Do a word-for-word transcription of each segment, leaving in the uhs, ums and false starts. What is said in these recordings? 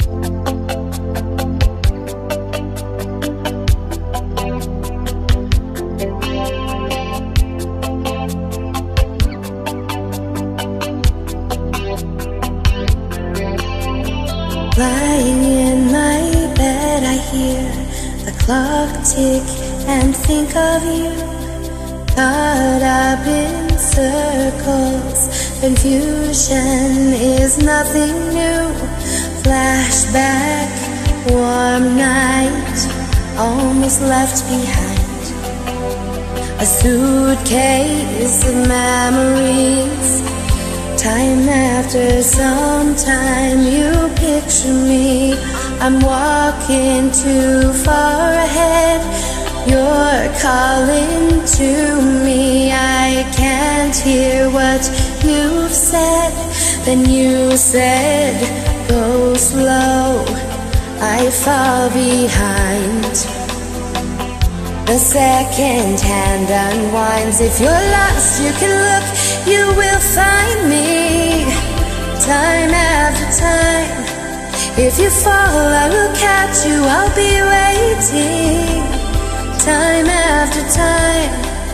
Lying in my bed, I hear the clock tick and think of you. Caught up in circles, confusion is nothing new. Flashback, warm night, almost left behind. A suitcase of memories. Time after some time you picture me. I'm walking too far ahead. You're calling to me. I can't hear what you've said. Then you said, go slow, I fall behind. The second hand unwinds. If you're lost, you can look, you will find me. Time after time. If you fall, I will catch you, I'll be waiting. Time after time.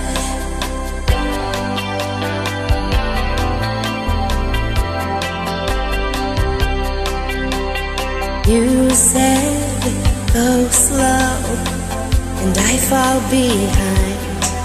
You said, go slow, and I fall behind.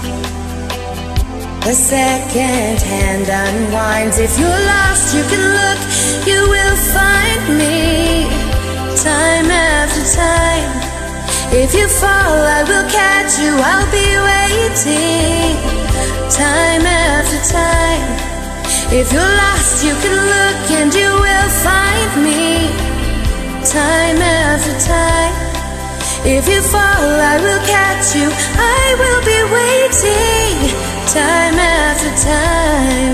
The second hand unwinds. If you're lost, you can look, you will find me. Time after time. If you fall, I will catch you, I'll be waiting. Time after time. If you're lost, you can look and you will find me. Time after time. If you fall, I will catch you, I will be waiting. Time after time.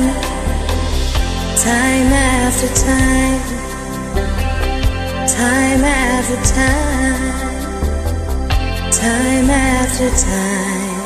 Time after time. Time after time. Time after time.